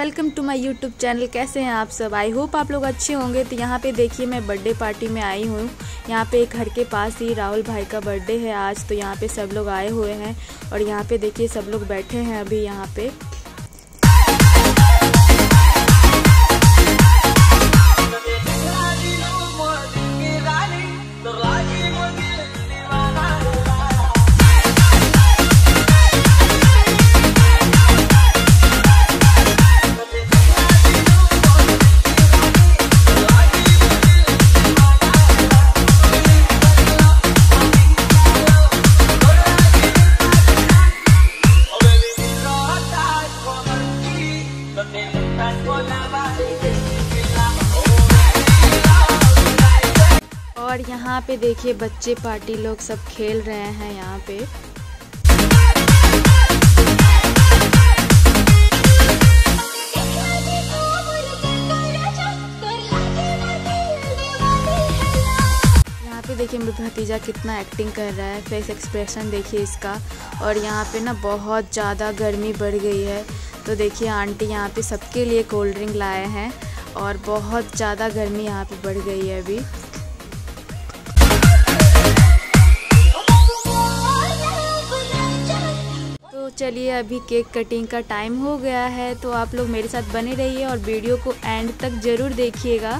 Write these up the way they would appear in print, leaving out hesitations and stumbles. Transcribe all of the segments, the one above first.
Welcome to my YouTube channel. कैसे हैं आप सब? आई होप आप लोग अच्छे होंगे। तो यहाँ पे देखिए मैं बर्थडे पार्टी में आई हूँ। यहाँ पे घर के पास ही राहुल भाई का बर्थडे है आज, तो यहाँ पे सब लोग आए हुए हैं और यहाँ पे देखिए सब लोग बैठे हैं अभी यहाँ पे। और यहाँ पे देखिए बच्चे पार्टी लोग सब खेल रहे हैं यहाँ पे। यहाँ पे देखिए मेरा भतीजा कितना एक्टिंग कर रहा है, फेस एक्सप्रेशन देखिए इसका। और यहाँ पे ना बहुत ज़्यादा गर्मी बढ़ गई है, तो देखिए आंटी यहाँ पे सबके लिए कोल्ड ड्रिंक लाए हैं और बहुत ज़्यादा गर्मी यहाँ पे बढ़ गई है अभी। तो चलिए अभी केक कटिंग का टाइम हो गया है, तो आप लोग मेरे साथ बने रहिए और वीडियो को एंड तक ज़रूर देखिएगा।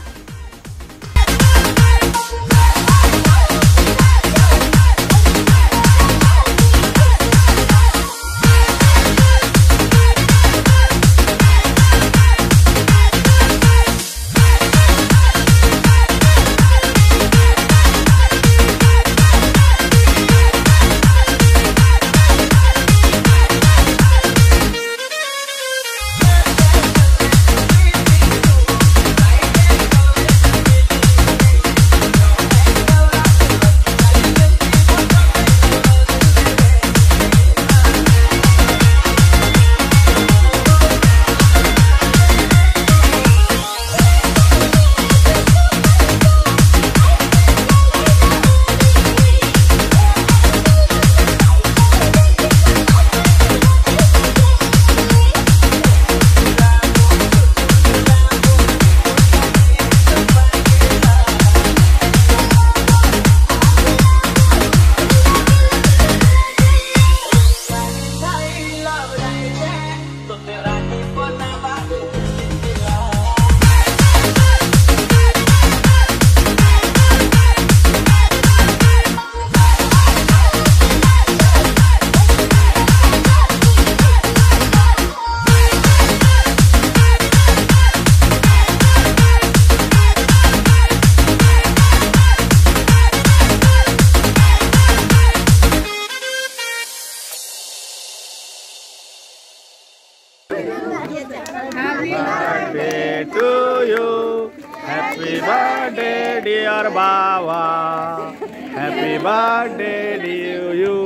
Birthday to you, happy birthday dear Baba, happy birthday to you।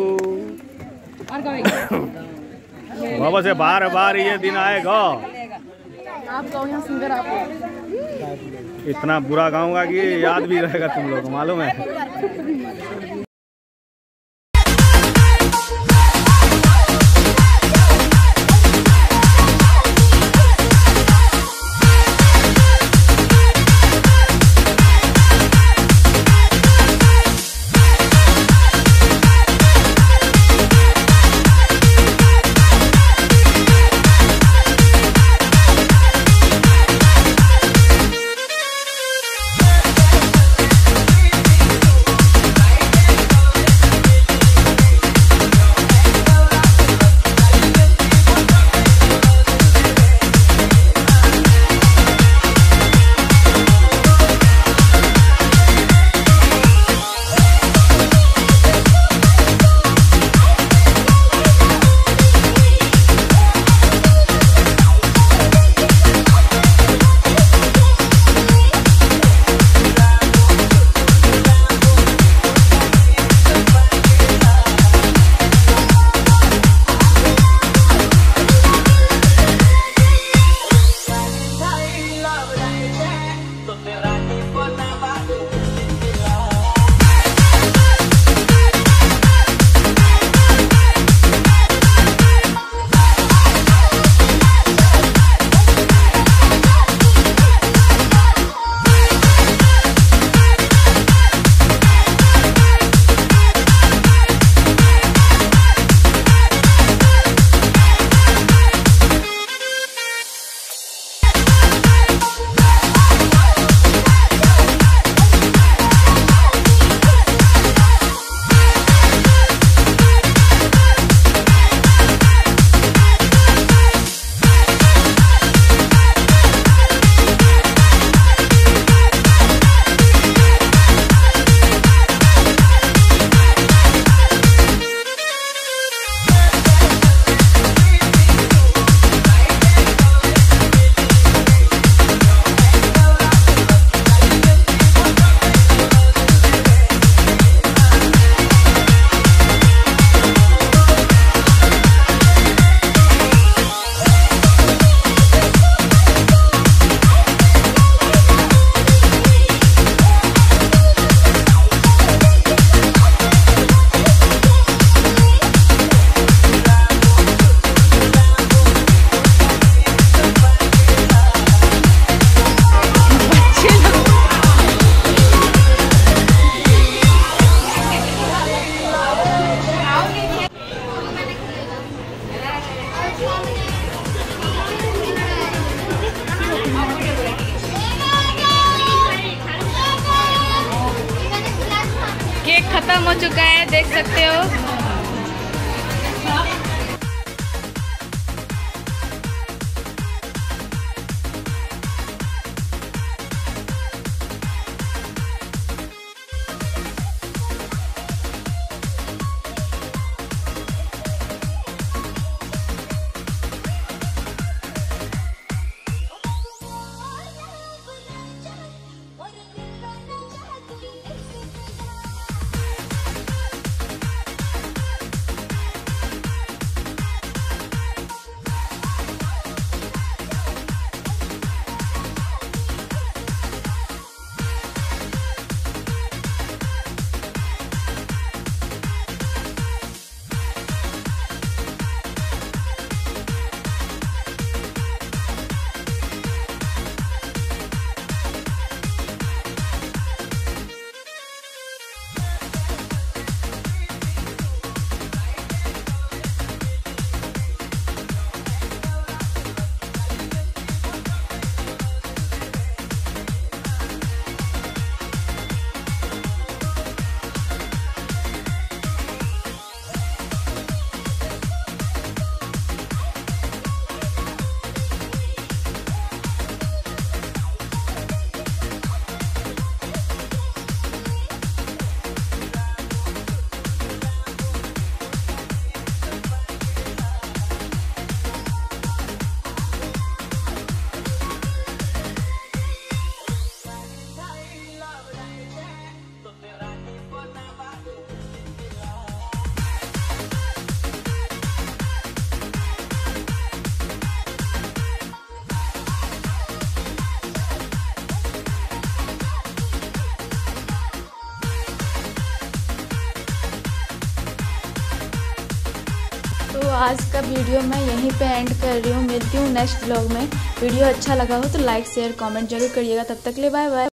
बाबा से बार बार ये दिन आएगा। आप गाओ यहाँ सिंगर आप। इतना बुरा गाऊंगा कि याद भी रहेगा तुम लोग, मालूम है। चुका है, देख सकते हो। तो आज का वीडियो मैं यहीं पे एंड कर रही हूँ। मिलती हूँ नेक्स्ट व्लॉग में। वीडियो अच्छा लगा हो तो लाइक शेयर कमेंट जरूर करिएगा। तब तक ले बाय बाय।